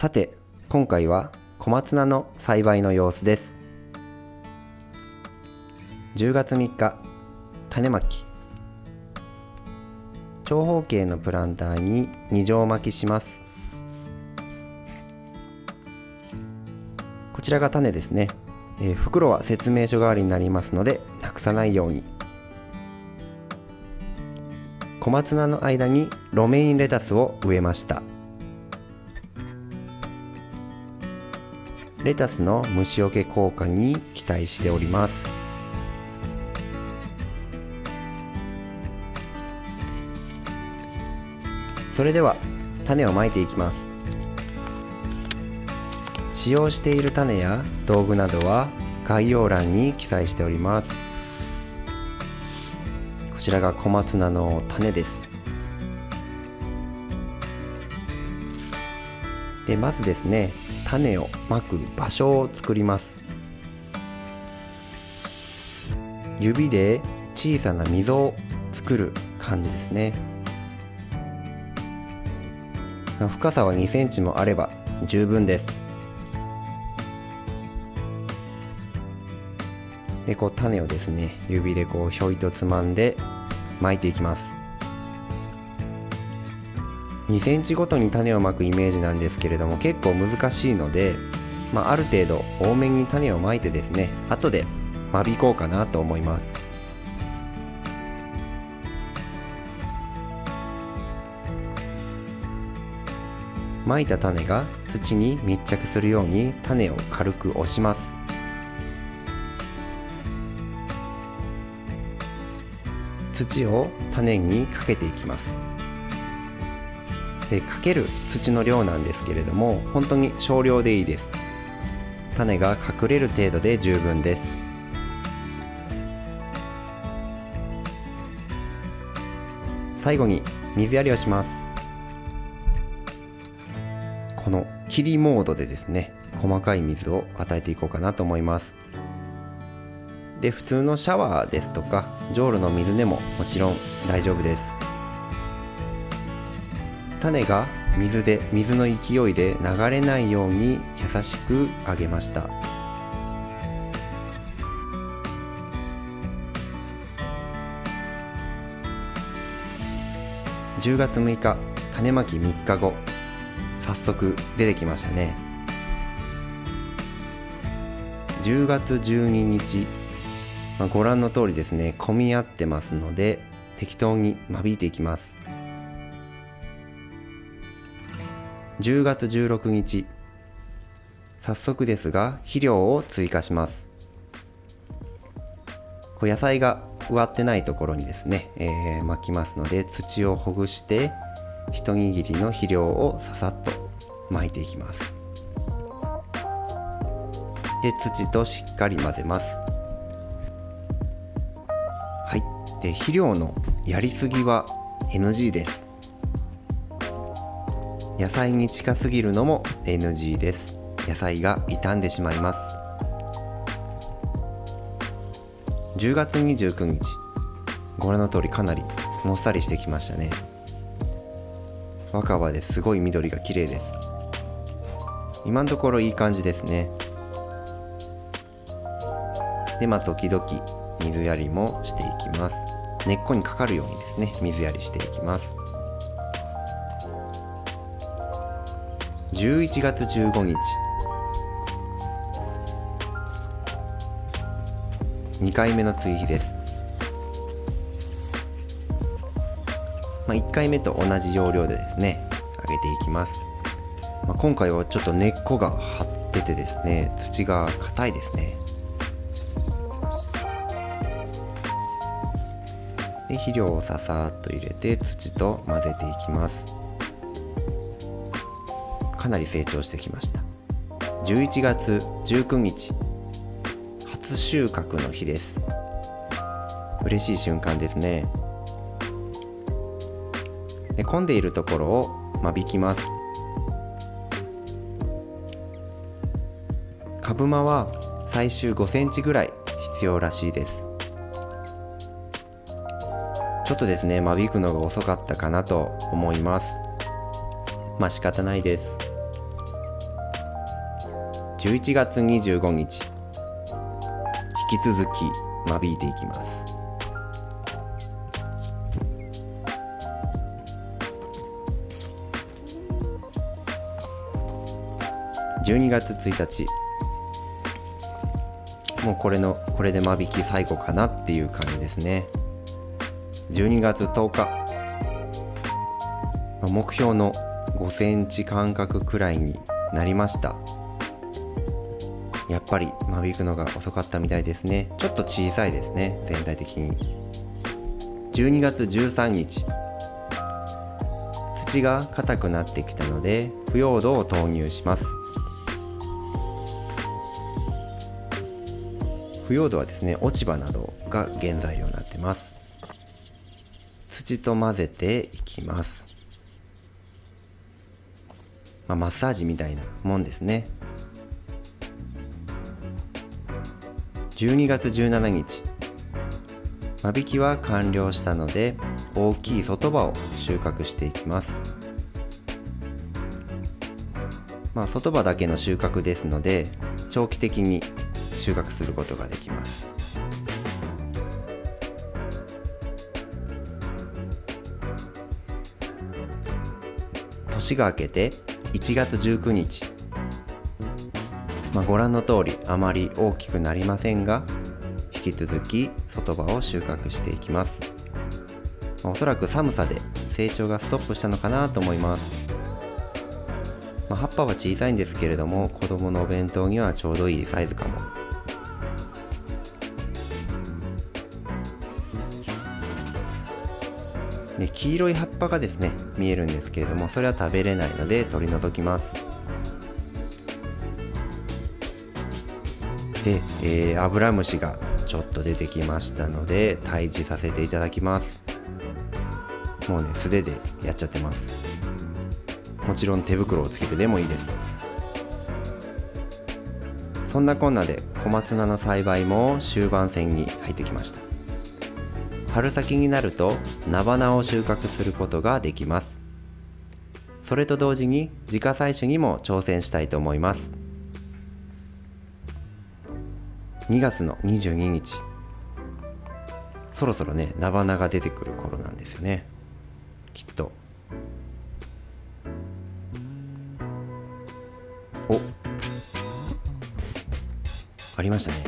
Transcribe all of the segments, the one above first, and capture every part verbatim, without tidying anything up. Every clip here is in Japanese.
さて今回は小松菜の栽培の様子です。じゅうがつみっか、種まき。長方形のプランターににじょう巻きします。こちらが種ですね。えー、袋は説明書代わりになりますのでなくさないように。小松菜の間にロメインレタスを植えました。レタスの虫除け効果に期待しております。それでは種をまいていきます。使用している種や道具などは概要欄に記載しております。こちらが小松菜の種です。でまずですね、種をまく場所を作ります。指で小さな溝を作る感じですね。深さはにセンチもあれば十分です。でこう種をですね、指でこうひょいとつまんで巻いていきます。にセンチごとに種をまくイメージなんですけれども、結構難しいので、まあ、ある程度多めに種をまいてですね、後で間引こうかなと思います。まいた種が土に密着するように種を軽く押します。土を種にかけていきます。でかける土の量なんですけれども、本当に少量でいいです。種が隠れる程度で十分です。最後に水やりをします。この霧モードでですね、細かい水を与えていこうかなと思います。で普通のシャワーですとかじょうろの水でももちろん大丈夫です。種が水で水の勢いで流れないように優しくあげました。じゅうがつむいか、種まきみっかご、早速出てきましたね。じゅうがつじゅうににち、まあ、ご覧の通りですね、混み合ってますので適当に間引いていきます。じゅうがつじゅうろくにち、早速ですが肥料を追加します。こう野菜が植わってないところにですね、えー、巻きますので、土をほぐして一握りの肥料をささっと巻いていきます。で土としっかり混ぜます。はい、で肥料のやりすぎは エヌジー です。野菜に近すぎるのも エヌジー です。野菜が傷んでしまいます。じゅうがつにじゅうくにち、ご覧の通りかなりもっさりしてきましたね。若葉ですごい緑が綺麗です。今のところいい感じですね。でまあ時々水やりもしていきます。根っこにかかるようにですね、水やりしていきます。じゅういちがつじゅうごにち、にかいめの追肥です。まあ、いっかいめと同じ要領でですね、上げていきます。まあ、今回はちょっと根っこが張っててですね、土が硬いですね。で肥料をささっと入れて土と混ぜていきます。かなり成長してきました。じゅういちがつじゅうくにち、初収穫の日です。嬉しい瞬間ですね。で混んでいるところを間引きます。株間は最終ごセンチぐらい必要らしいです。ちょっとですね、間引くのが遅かったかなと思います。まあ仕方ないです。 じゅういちがつにじゅうごにち、引き続き間引いていきます。じゅうにがつついたち、もうこれのこれで間引き最後かなっていう感じですね。じゅうにがつとおか、目標のごセンチ間隔くらいになりました。やっぱり間引くのが遅かったみたいですね。ちょっと小さいですね、全体的に。じゅうにがつじゅうさんにち、土が硬くなってきたので腐葉土を投入します。腐葉土はですね、落ち葉などが原材料になってます。土と混ぜていきます。まあ、マッサージみたいなもんですね。じゅうにがつじゅうしちにち、間引きは完了したので大きい外葉を収穫していきます。まあ、外葉だけの収穫ですので長期的に収穫することができます。年が明けていちがつじゅうくにち、まあ、ご覧の通りあまり大きくなりませんが、引き続き外葉を収穫していきます。まあ、おそらく寒さで成長がストップしたのかなと思います。まあ、葉っぱは小さいんですけれども、子供のお弁当にはちょうどいいサイズかも。で、黄色い葉っぱがですね見えるんですけれども、それは食べれないので取り除きます。で、えー、アブラムシがちょっと出てきましたので退治させていただきます。もうね、素手でやっちゃってます。もちろん手袋をつけてでもいいです。そんなこんなで小松菜の栽培も終盤戦に入ってきました。春先になると菜花を収穫することができます。それと同時に自家採取にも挑戦したいと思います。にがつのにじゅうににち、そろそろね菜花が出てくる頃なんですよね、きっと。お、ありましたね、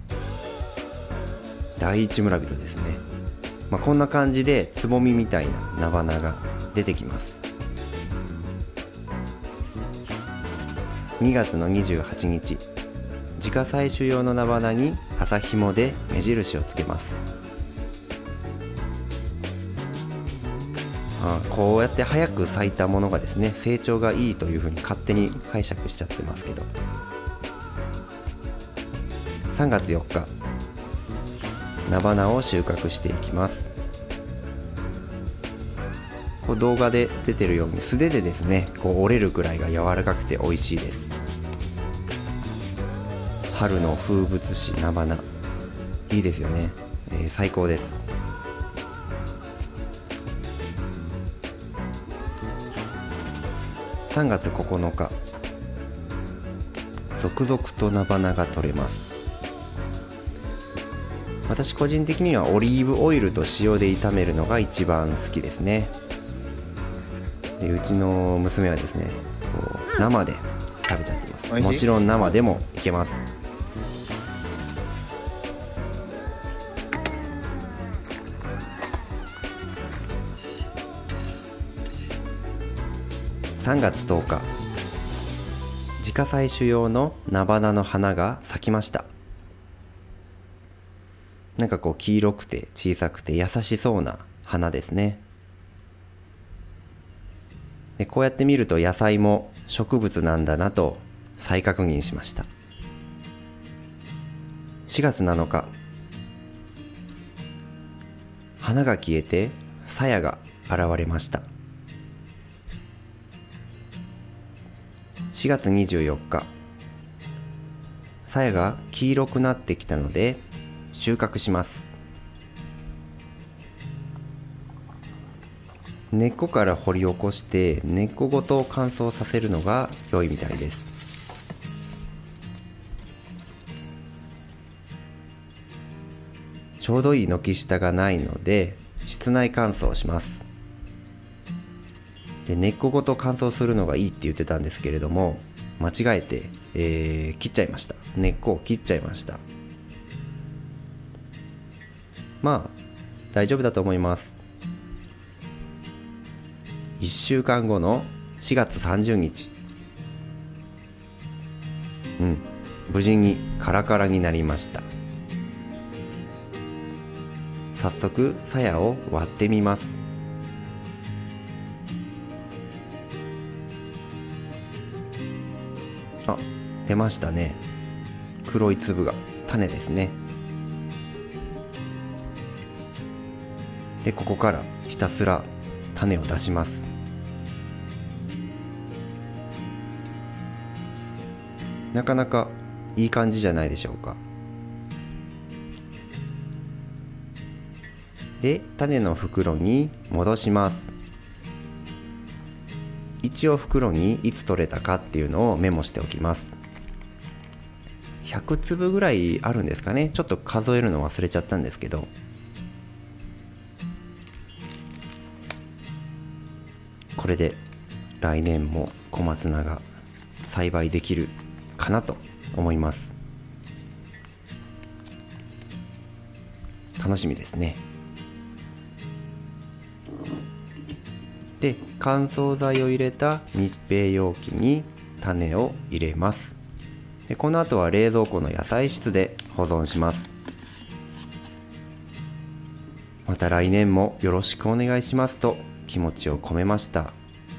第一村人ですね。まあ、こんな感じでつぼみみたいな菜花が出てきます。にがつのにじゅうはちにち、自家採取用の菜花に麻紐で目印をつけます。ああ、こうやって早く咲いたものがですね、成長がいいというふうに勝手に解釈しちゃってますけど。さんがつよっか、菜花を収穫していきます。こう動画で出てるように素手でですね、こう折れるくらいが柔らかくて美味しいです。春の風物詩菜花、いいですよね、えー、最高です。さんがつここのか、続々と菜花が取れます。私個人的にはオリーブオイルと塩で炒めるのが一番好きですね。で、うちの娘はですね、こう生で食べちゃってます。もちろん生でもいけます。さんがつとおか、自家採取用の菜花の花が咲きました。なんかこう黄色くて小さくて優しそうな花ですね。で、こうやって見ると野菜も植物なんだなと再確認しました。しがつなのか、花が消えて鞘が現れました。しがつにじゅうよっか、鞘が黄色くなってきたので収穫します。根っこから掘り起こして根っこごと乾燥させるのが良いみたいです。 ちょうどいい軒下がないので室内乾燥します。で根っこごと乾燥するのがいいって言ってたんですけれども、間違えて、えー、切っちゃいました。根っこを切っちゃいました。まあ大丈夫だと思います。いっしゅうかんごのしがつさんじゅうにち、うん無事にカラカラになりました。早速鞘を割ってみます。あ、出ましたね。黒い粒が種ですね。でここからひたすら種を出します。なかなかいい感じじゃないでしょうか。で種の袋に戻します。一応袋にいつ取れたかっていうのをメモしておきます。ひゃくつぶぐらいあるんですかね。ちょっと数えるの忘れちゃったんですけど、これで来年も小松菜が栽培できるかなと思います。楽しみですね。で乾燥剤を入れた密閉容器に種を入れます。でこの後は冷蔵庫の野菜室で保存します。また来年もよろしくお願いしますと気持ちを込めました。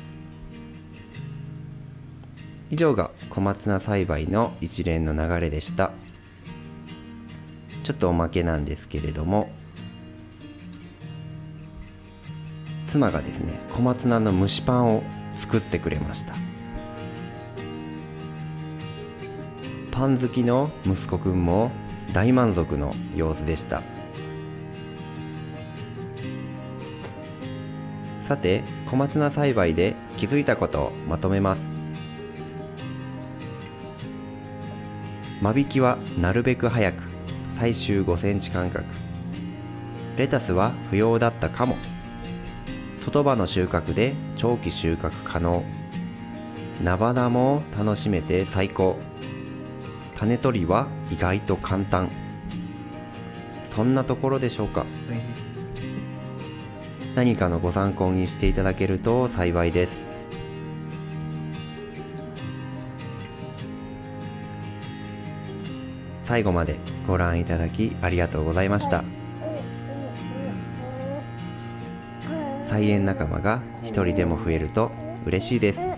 以上が小松菜栽培の一連の流れでした。ちょっとおまけなんですけれども、妻がですね小松菜の蒸しパンを作ってくれました。パン好きの息子くんも大満足の様子でした。さて小松菜栽培で気づいたことをまとめます。間引きはなるべく早く、最終ごセンチ間隔。レタスは不要だったかも。外葉の収穫で長期収穫可能。菜花も楽しめて最高。種取りは意外と簡単。そんなところでしょうか。何かのご参考にしていただけると幸いです。最後までご覧いただきありがとうございました。菜園仲間が一人でも増えると嬉しいです。